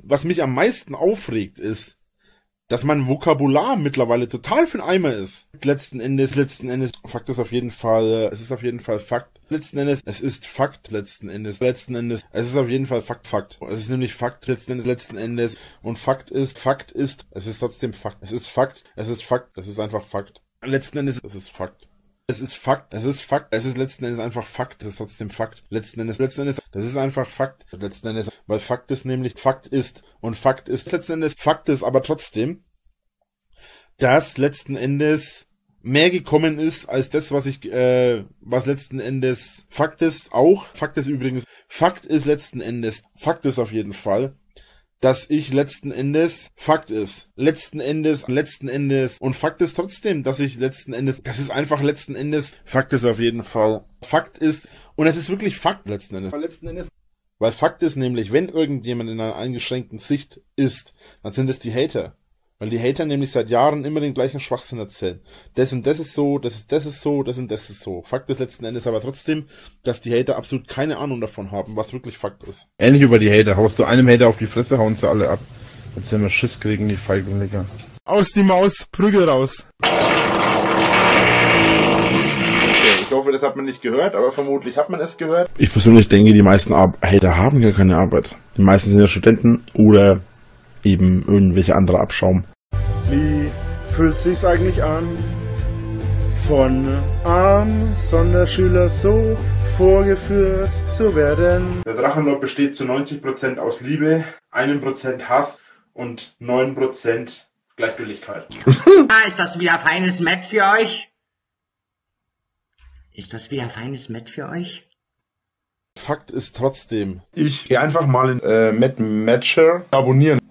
was mich am meisten aufregt, ist, dass mein Vokabular mittlerweile total für den Eimer ist. Letzten Endes, Fakt ist auf jeden Fall, es ist auf jeden Fall Fakt. Letzten Endes, es ist Fakt, es ist auf jeden Fall Fakt. Es ist nämlich Fakt, letzten Endes, und Fakt ist, es ist trotzdem Fakt. Es ist Fakt, es ist einfach Fakt. Letzten Endes, es ist Fakt. Es ist Fakt, es ist letzten Endes einfach Fakt, es ist trotzdem Fakt. Letzten Endes, das ist einfach Fakt. Letzten Endes, weil Fakt ist nämlich Fakt ist, und Fakt ist letzten Endes Fakt ist, aber trotzdem, dass letzten Endes mehr gekommen ist als das, was letzten Endes Fakt ist auch. Fakt ist übrigens, Fakt ist letzten Endes, Fakt ist auf jeden Fall, dass ich letzten Endes Fakt ist. Letzten Endes, und Fakt ist trotzdem, dass ich letzten Endes, das ist einfach letzten Endes, Fakt ist auf jeden Fall. Fakt ist, und es ist wirklich Fakt letzten Endes. Weil Fakt ist nämlich, wenn irgendjemand in einer eingeschränkten Sicht ist, dann sind es die Hater. Weil die Hater nämlich seit Jahren immer den gleichen Schwachsinn erzählen. Das und das ist so, das und das ist so. Fakt ist letzten Endes aber trotzdem, dass die Hater absolut keine Ahnung davon haben, was wirklich Fakt ist. Ähnlich über die Hater. Haust du einem Hater auf die Fresse, hauen sie alle ab. Jetzt sind wir Schiss kriegen, die Feigenlecker. Aus die Maus, Prügel raus. Okay, ich hoffe, das hat man nicht gehört, aber vermutlich hat man es gehört. Ich persönlich denke, die meisten Hater haben gar keine Arbeit. Die meisten sind ja Studenten oder eben irgendwelche andere Abschaum. Wie fühlt sich's eigentlich an, von einem Sonderschüler so vorgeführt zu werden? Der Drachenlord besteht zu 90% aus Liebe, 1% Hass und 9% Gleichgültigkeit. Ist das wieder feines Mett für euch? Fakt ist trotzdem. Ich gehe einfach mal in Matcher abonnieren.